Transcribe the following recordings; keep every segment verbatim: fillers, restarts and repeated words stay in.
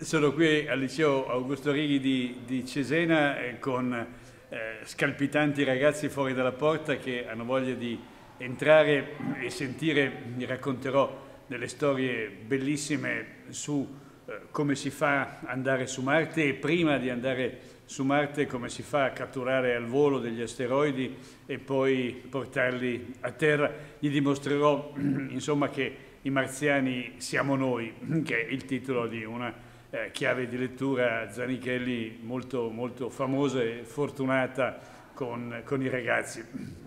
Sono qui al liceo Augusto Righi di, di Cesena eh, con eh, scalpitanti ragazzi fuori dalla porta che hanno voglia di entrare e sentire. Vi racconterò delle storie bellissime su eh, come si fa ad andare su Marte e prima di andare su Marte come si fa a catturare al volo degli asteroidi e poi portarli a terra. Gli dimostrerò insomma che i marziani siamo noi, che è il titolo di una eh, chiave di lettura Zanichelli molto, molto famosa e fortunata con, con i ragazzi.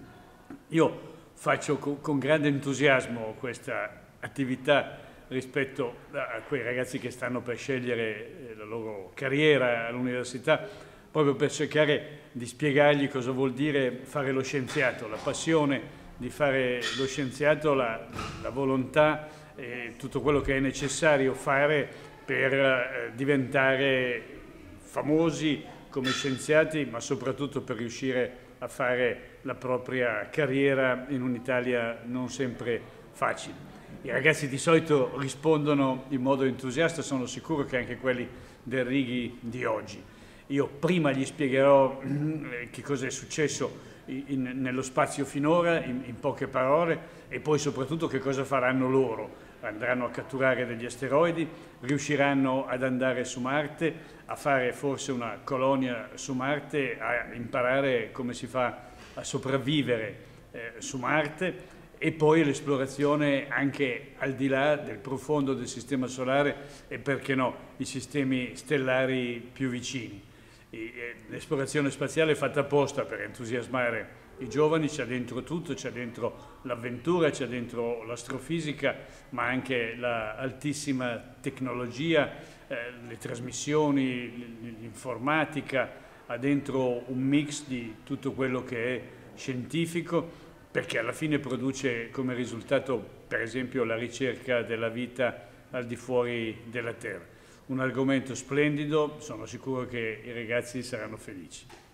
Io faccio co con grande entusiasmo questa attività rispetto a quei ragazzi che stanno per scegliere la loro carriera all'università, proprio per cercare di spiegargli cosa vuol dire fare lo scienziato, la passione di fare lo scienziato, la, la volontà e tutto quello che è necessario fare per eh, diventare famosi come scienziati, ma soprattutto per riuscire a fare la propria carriera in un'Italia non sempre facile. I ragazzi di solito rispondono in modo entusiasta, sono sicuro che anche quelli del Righi di oggi. Io prima gli spiegherò che cosa è successo in, nello spazio finora, in, in poche parole, e poi soprattutto che cosa faranno loro. Andranno a catturare degli asteroidi, riusciranno ad andare su Marte, a fare forse una colonia su Marte, a imparare come si fa a sopravvivere eh, su Marte, e poi l'esplorazione anche al di là del profondo del sistema solare e, perché no, i sistemi stellari più vicini. L'esplorazione spaziale è fatta apposta per entusiasmare i giovani, c'è dentro tutto, c'è dentro l'avventura, c'è dentro l'astrofisica, ma anche l'altissima tecnologia, eh, le trasmissioni, l'informatica, ha dentro un mix di tutto quello che è scientifico, perché alla fine produce come risultato, per esempio, la ricerca della vita al di fuori della Terra. Un argomento splendido, sono sicuro che i ragazzi saranno felici.